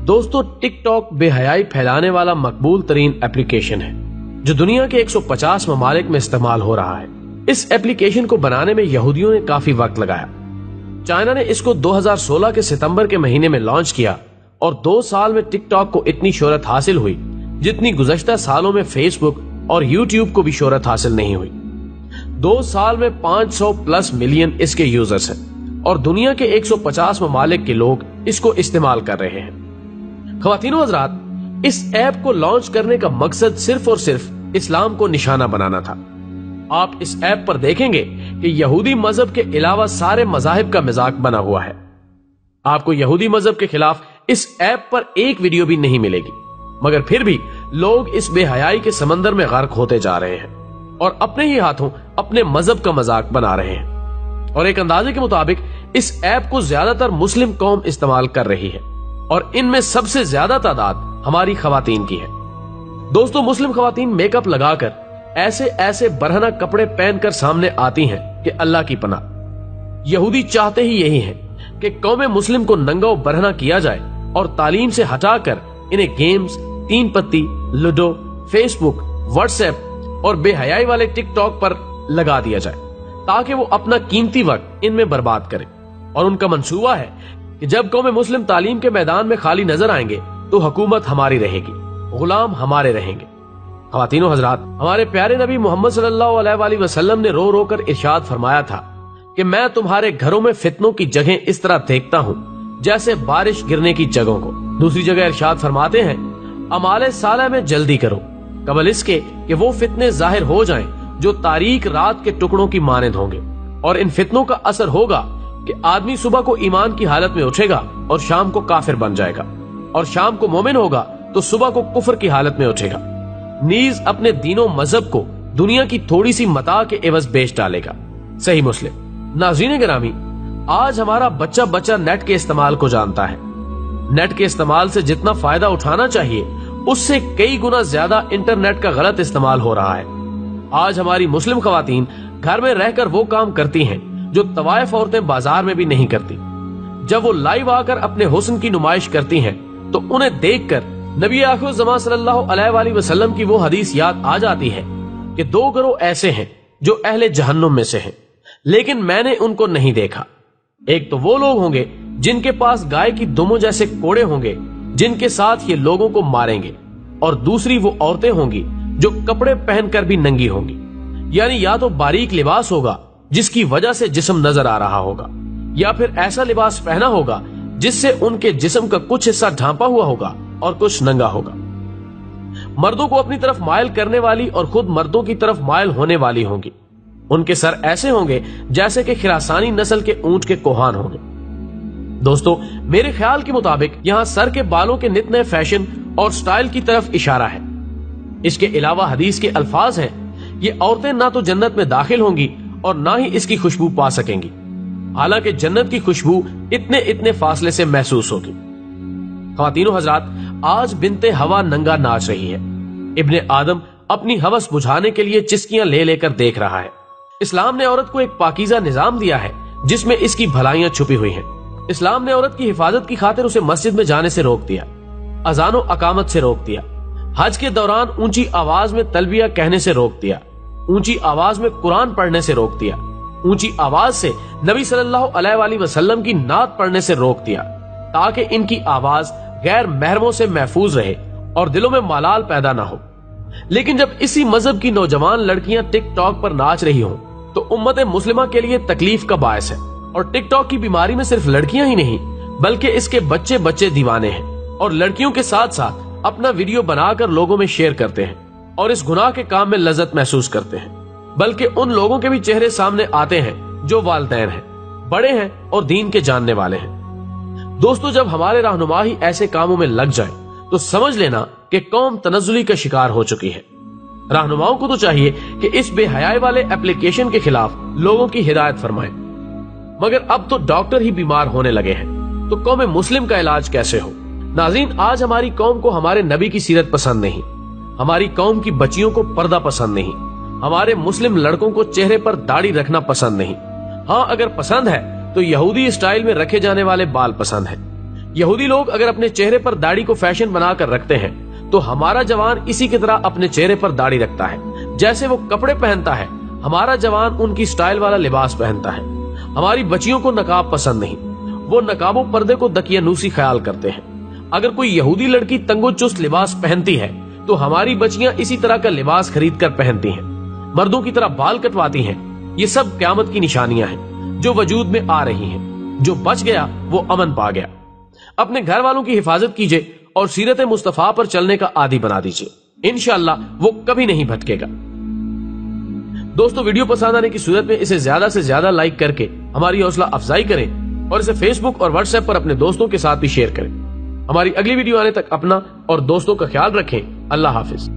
دوستو ٹک ٹاک بے حیائی پھیلانے والا مقبول ترین اپلیکیشن ہے جو دنیا کے 150 ممالک میں استعمال ہو رہا ہے۔ اس اپلیکیشن کو بنانے میں یہودیوں نے کافی وقت لگایا۔ چائنا نے اس کو 2016 کے ستمبر کے مہینے میں لانچ کیا اور 2 سال میں ٹک ٹاک کو اتنی شہرت حاصل ہوئی جتنی گزشتہ سالوں میں فیس بک اور یوٹیوب کو بھی شہرت حاصل نہیں ہوئی۔ 2 سال میں 500+ ملین اس کے یوزرز ہیں اور دنیا کے 150 ممالک کے لوگ اس کو استعمال کر رہے ہیں۔ خواتین و حضرات، اس ایپ کو لانچ کرنے کا مقصد صرف اور صرف اسلام کو نشانہ بنانا تھا۔ آپ اس ایپ پر دیکھیں گے کہ یہودی مذہب کے علاوہ سارے مذاہب کا مذاق بنا ہوا ہے۔ آپ کو یہودی مذہب کے خلاف اس ایپ پر ایک ویڈیو بھی نہیں ملے گی، مگر پھر بھی لوگ اس بے حیائی کے سمندر میں غرق ہوتے جا رہے ہیں اور اپنے ہی ہاتھوں اپنے مذہب کا مذاق بنا رہے ہیں۔ اور ایک اندازے کے مطابق اس ایپ کو زیادہ تر مسلم قوم استعمال کر رہی ہے اور ان میں سب سے زیادہ تعداد ہماری خواتین کی ہے۔ دوستو، مسلم خواتین میک اپ لگا کر ایسے برہنہ کپڑے پہن کر سامنے آتی ہیں کہ اللہ کی پناہ۔ یہودی چاہتے ہی یہی ہیں کہ قوم مسلم کو ننگا و برہنہ کیا جائے اور تعلیم سے ہٹا کر انہیں گیمز، 3 پتی، ludo, Facebook, WhatsApp اور بے حیائی والے ٹک ٹاک پر لگا دیا جائے تاکہ وہ اپنا قیمتی وقت ان میں برباد کریں۔ اور ان کا منصوبہ ہے کہ جب قوم مسلم تعلیم کے میدان میں خالی نظر آئیں گے تو حکومت ہماری رہے گی، غلام ہمارے رہیں گے۔ خواتین و حضرات، ہمارے پیارے نبی محمد صلی اللہ علیہ وآلہ وسلم نے رو رو کر ارشاد فرمایا تھا کہ میں تمہارے گھروں میں فتنوں کی جگہیں اس طرح دیکھتا ہوں جیسے بارش گرنے کی جگہوں کو۔ دوسری جگہ ارشاد فرماتے ہیں، اعمال صالح میں جلدی کرو قبل اس کے کہ وہ فتنے ظاہر ہو جائیں جو تاریک رات کے ٹکڑوں کی مانند ہوں گے۔ اور ان فتنوں کا اثر ہوگا کہ آدمی صبح کو ایمان کی حالت میں اٹھے گا اور شام کو کافر بن جائے گا، اور شام کو مومن ہوگا تو صبح کو کفر کی حالت میں اٹھے گا، نیز اپنے دین و مذہب کو دنیا کی تھوڑی سی متاع کے عوض بیچ ڈالے گا۔ صحیح مسلم۔ ناظرین گرامی، آج ہمارا بچہ نیٹ کے استعمال کو جانتا ہے۔ نیٹ کے استعمال سے جتنا فائدہ اٹھانا چاہیے اس سے کئی گنا زیادہ انٹرنیٹ کا غلط استعمال ہو رہا ہے۔ آج ہماری مسلم خواتین گھر میں رہ کر وہ کام کرتی ہیں جو طوائف عورتیں بازار میں بھی نہیں کرتی۔ جب وہ لائیو آ کر اپنے حسن کی نمائش کرتی ہیں تو انہیں دیکھ کر نبی آخر الزمان صلی اللہ علیہ وآلہ وسلم کی وہ حدیث یاد آ جاتی ہے کہ 2 گروہ ایسے ہیں جو اہل جہنم میں سے ہیں، لیکن میں نے ان کو نہیں دیکھا۔ ایک تو وہ لوگ ہوں گے جن کے پاس گائے کی دموں جیسے کوڑے ہوں گے جن کے ساتھ یہ لوگوں کو ماریں گے، اور دوسری وہ عورتیں ہوں گی جو کپڑے پہن کر بھی ننگی ہوں گی، یعنی یا تو باریک لباس ہوگا جس کی وجہ سے جسم نظر آ رہا ہوگا، یا پھر ایسا لباس پہنا ہوگا جس سے ان کے جسم کا کچھ حصہ ڈھانپا ہوا ہوگا اور کچھ ننگا ہوگا۔ مردوں کو اپنی طرف مائل کرنے والی اور خود مردوں کی طرف مائل ہونے والی ہوں گی۔ ان کے سر ایسے ہوں گے جیسے کہ خراسانی نسل کے اونٹ کے کوہان ہوں گے۔ دوستو، میرے خیال کے مطابق یہاں سر کے بالوں کے نت نئے فیشن اور سٹائل کی طرف اشارہ ہے۔ اس کے علاوہ حدیث کے الفاظ ہیں، یہ عورتیں نہ تو جنت میں داخل ہوں گی اور نہ ہی اس کی خوشبو پا سکیں گی، حالانکہ جنت کی خوشبو اتنے فاصلے سے محسوس ہوگی۔ خواتین و حضرات، آج بنت ہوا ننگا ناچ رہی ہے۔ ابن آدم اپنی ہوس بجھانے کے لیے چسکیاں لے کر دیکھ رہا ہے۔ اسلام نے عورت کو ایک پاکیزہ نظام دیا ہے جس میں اس کی بھلائیاں چھپی ہوئی ہیں۔ اسلام نے عورت کی حفاظت کی خاطر اسے مسجد میں جانے سے روک دیا، اذان و اقامت سے روک دیا، حج کے دوران اونچی آواز میں تلبیہ کہنے سے روک دیا، اونچی آواز میں قرآن پڑھنے سے روک دیا، اونچی آواز سے نبی صلی اللہ علیہ وآلہ وسلم کی نعت پڑھنے سے روک دیا تاکہ ان کی آواز غیر محرموں سے محفوظ رہے اور دلوں میں ملال پیدا نہ ہو۔ لیکن جب اسی مذہب کی نوجوان لڑکیاں ٹک ٹاک پر ناچ رہی ہوں تو امت مسلمہ کے لیے تکلیف کا باعث ہے۔ اور ٹک ٹاک کی بیماری میں صرف لڑکیاں ہی نہیں بلکہ اس کے بچے دیوانے ہیں اور لڑکیوں کے ساتھ ساتھ اپنا ویڈیو بنا کر لوگوں میں شیئر کرتے ہیں اور اس گناہ کے کام میں لذت محسوس کرتے ہیں۔ بلکہ ان لوگوں کے بھی چہرے سامنے آتے ہیں جو والدین ہیں، بڑے ہیں اور دین کے جاننے والے ہیں۔ دوستو، جب ہمارے رہنما ہی ایسے کاموں میں لگ جائیں تو سمجھ لینا کہ قوم تنزلی کا شکار ہو چکی ہے۔ رہنماؤں کو تو چاہیے کہ اس بے حیائی والے اپلیکیشن کے خلاف لوگوں کی ہدایت فرمائیں، مگر اب تو ڈاکٹر ہی بیمار ہونے لگے ہیں تو قوم مسلم کا علاج کیسے ہو؟ ناظرین، آج ہماری قوم کو ہمارے نبی کی سیرت پسند نہیں، ہماری قوم کی بچیوں کو پردہ پسند نہیں، ہمارے مسلم لڑکوں کو چہرے پر داڑھی رکھنا پسند نہیں۔ ہاں، اگر پسند ہے تو یہودی اسٹائل میں رکھے جانے والے بال پسند ہیں۔ یہودی لوگ اگر اپنے چہرے پر داڑھی کو فیشن بنا کر رکھتے ہیں تو ہمارا جوان اسی کی طرح اپنے چہرے پر داڑھی رکھتا ہے. جیسے وہ کپڑے پہنتا ہے ہمارا جوان ان کی سٹائل والا لباس پہنتا ہے. ہماری بچیوں کو نقاب پسند نہیں، وہ نقاب و پردے کو دقیانوسی خیال کرتے ہیں. اگر کوئی یہودی لڑکی تنگ و چست لباس پہنتی ہے تو ہماری بچیاں اسی طرح کا لباس خرید کر پہنتی ہیں، مردوں کی طرح بال کٹواتی ہیں. یہ سب قیامت کی نشانیاں ہیں جو وجود میں آ رہی ہیں. جو بچ گیا وہ امن پا گیا. اپنے گھر والوں کی حفاظت کیجئے اور سیرت مصطفیٰ پر چلنے کا عادی بنا دیجئے. انشاءاللہ وہ کبھی نہیں بھٹکے گا. دوستو، ویڈیو پسند آنے کی صورت میں اسے زیادہ سے زیادہ لائک کر کے ہماری حوصلہ افزائی کریں اور اسے فیس بک اور واٹس ایپ پر اپنے دوستوں کے ساتھ بھی شیئر کریں. ہماری اگلی ویڈیو آنے تک اپنا اور دوستوں کا خیال رکھیں. اللہ حافظ.